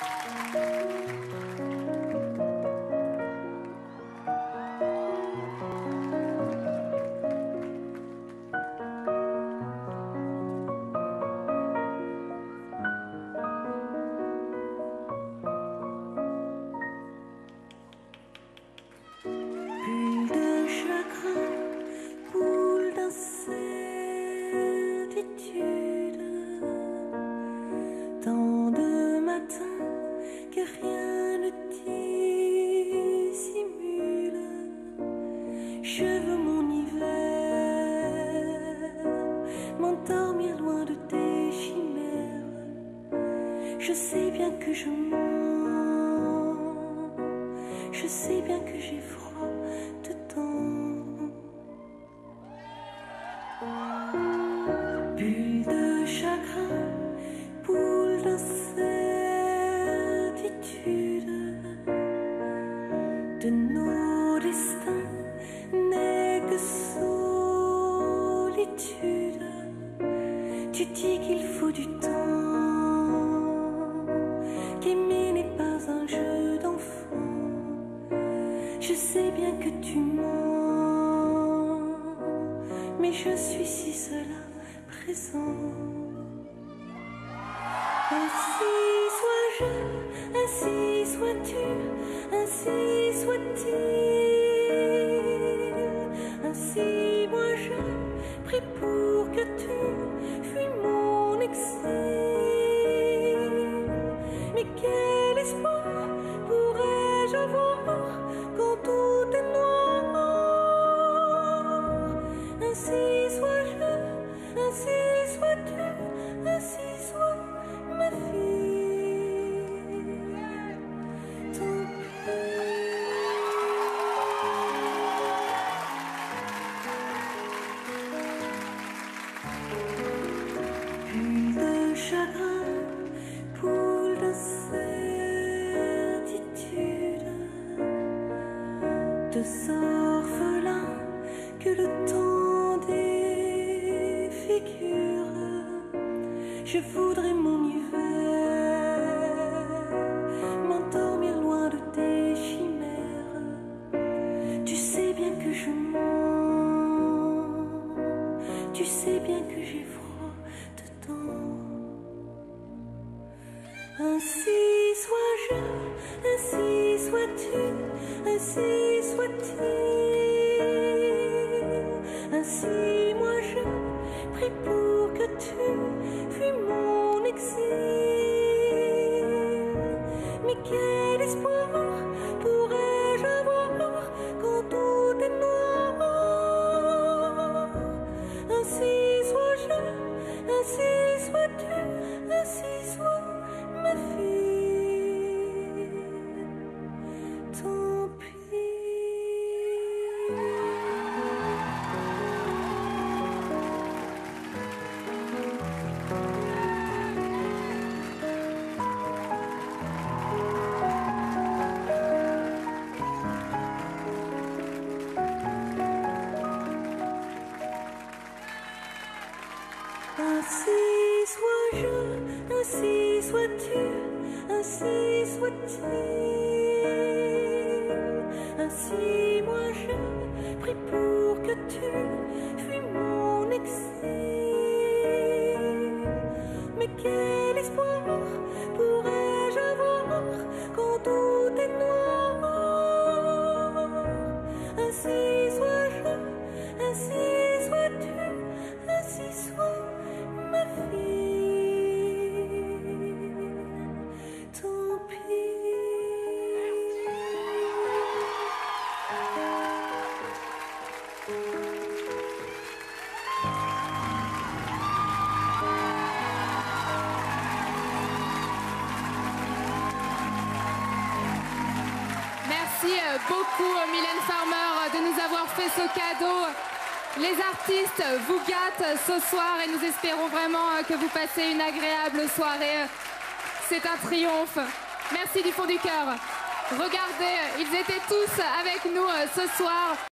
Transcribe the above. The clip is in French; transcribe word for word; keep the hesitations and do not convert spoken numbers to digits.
Tant de matins que rien ne dissimule. Je veux mon hiver, m'endormir loin de tes chimères. Je sais bien que je mens, je sais bien que j'ai froid dedans. Bulle de chagrin, boule d'incertitude, de nos destins n'est que solitude. Tu dis qu'il faut du temps, qu'aimer n'est pas un jeu d'enfant. Je sais bien que tu mens, mais je suis si seule à présent. Ainsi sois-je, ainsi sois-tu, ainsi soit-il. Ainsi moi je prie pour que tu fuis mon exil. Mais quel espoir pourrais-je avoir quand tout est noir? Ainsi sois-je, ainsi sois-tu, ainsi sois ma fille. Tant pis. Bulle de chagrin, boule d'incertitude, de orphelins que le temps défigure. Je voudrais mon hiver, m'endormir loin de tes chimères. Tu sais bien que je mens, tu sais bien que j'ai froid dedans. Ainsi sois-je, ainsi sois-tu, ainsi soit-il. Ainsi moi je prie pour que tu fuis mon exil. Mais quel espoir pourrais-je avoir quand tout est noir? Ainsi sois-je, ainsi sois-tu, ainsi sois ma fille. Tant pis. Ainsi sois-je, ainsi sois-tu, ainsi soit-il. Ainsi moi je prie pour que tu fuis mon exil. Mais quel espoir pourrais-je avoir quand tout est noir? Ainsi sois-je, ainsi sois-tu, ainsi sois ma fille. Tant pis. Merci beaucoup Mylène Farmer de nous avoir fait ce cadeau. Les artistes vous gâtent ce soir et nous espérons vraiment que vous passez une agréable soirée. C'est un triomphe. Merci du fond du cœur. Regardez, ils étaient tous avec nous ce soir.